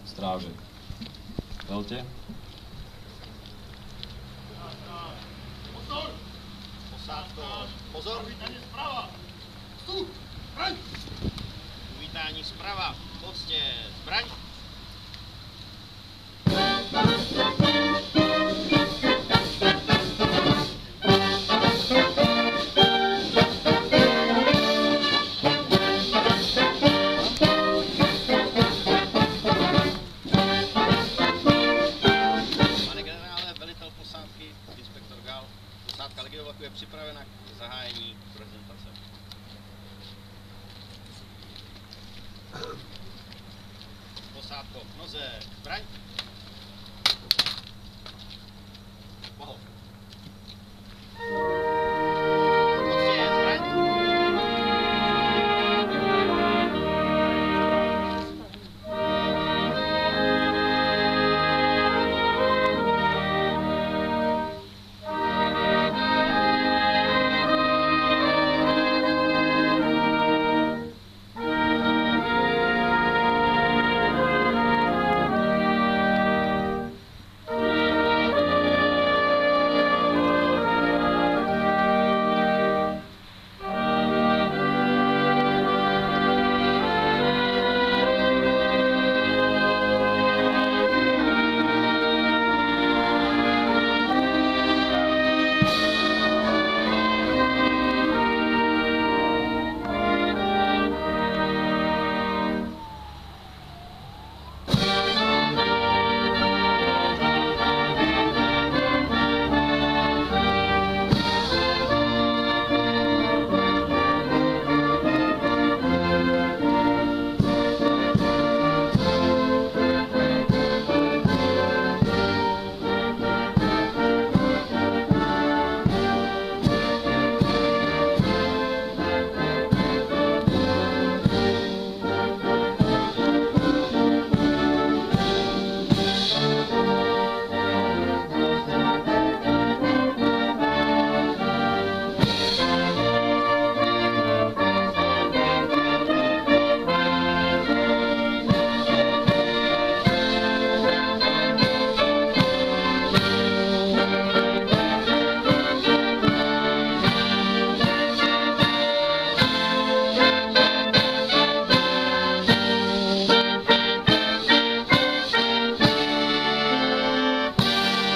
stráže. Velte. Pozor! Posádko, pozor! Uvítání zprava! Vstup! Zbraň! Uvítání zprava, poctě, zbraň! Pane generále, velitel posádky, inspektor Gal, posádka legiovlaku je připravena k zahájení prezentace. Posádko, k noze, zbraň! Pohov. Poctě, zbraň!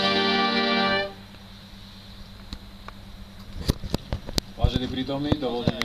Vážení prítomní, dovolte